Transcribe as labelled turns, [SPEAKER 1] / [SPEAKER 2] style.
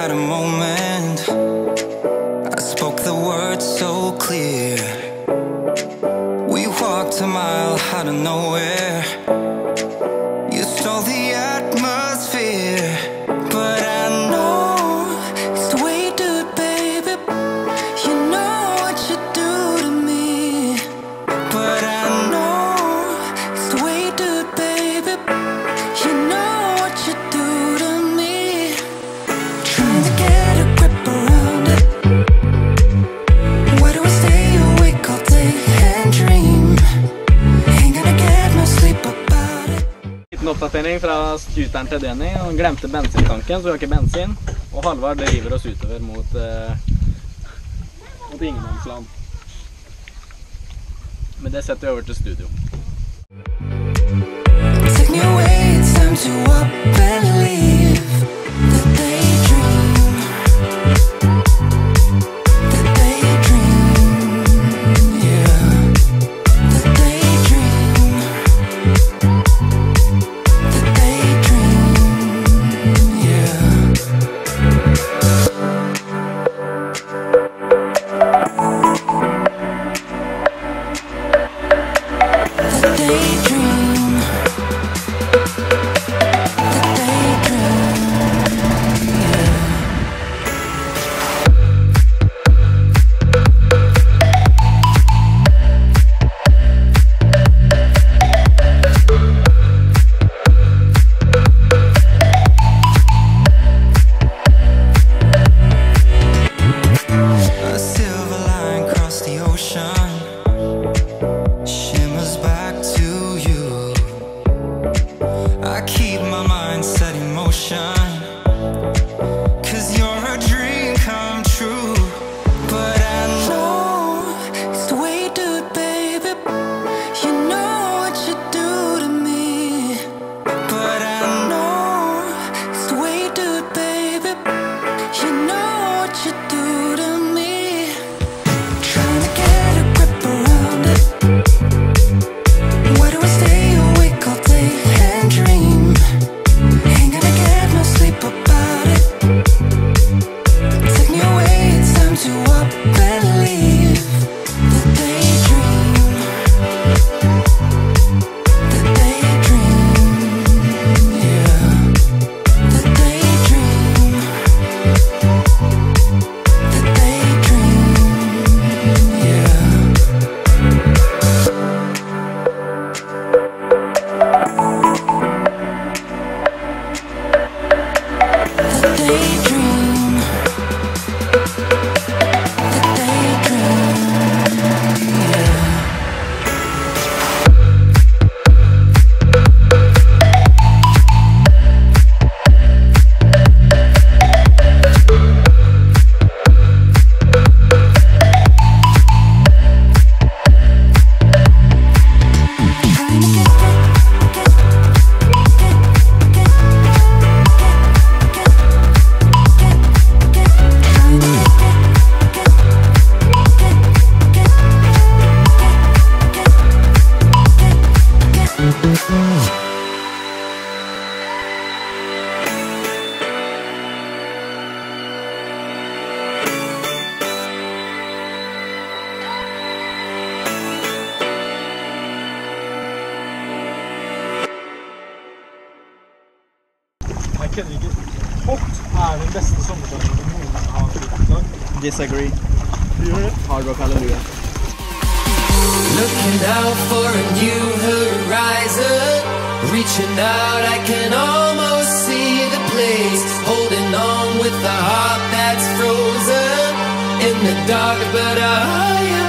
[SPEAKER 1] had a moment. I spoke the words so clear. We walked a mile out of nowhere. You stole the atmosphere. But I know it's the way you do it, baby. You know what you do to me. But I know it's the way you do it, baby. You know what you do to me. Trying to get a grip around it. Why do I stay awake all day and dream? Ain't gonna get no sleep about it.
[SPEAKER 2] En oppdatering fra scooteren til Denny. Han glemte bensintanken, så vi har ikke bensin. Og Halvard driver oss utover mot ingenmannsland. Men det setter vi over til studio.
[SPEAKER 1] Take me away, it's time to up and leave. The daydream. The daydream, yeah. The daydream. The daydream, yeah. The daydream. A silver line across the ocean shimmers back to you. I keep my mind set in motion, 'cause you're a dream come true. But I know it's the way you do it, baby. You know what you do to me. But I know it's the way you do it, baby. You know what you do to me. Trying to get a grip around it. Why do I stay awake all day and dream? Ain't gonna get no sleep about it. Take me away, it's time to up and leave. The daydream. The daydream, yeah. The daydream. The daydream, yeah. The daydream. The daydream, yeah.
[SPEAKER 3] Jeg kødder ikke. Fort er den beste sommersangen du noen har skritt.
[SPEAKER 2] Disagree.
[SPEAKER 3] Gjør det?
[SPEAKER 2] Hard Rock Hallelujah.
[SPEAKER 4] Looking out for a new horizon. Reaching out, I can almost see the place. Holding on with a heart that's frozen in the dark, but I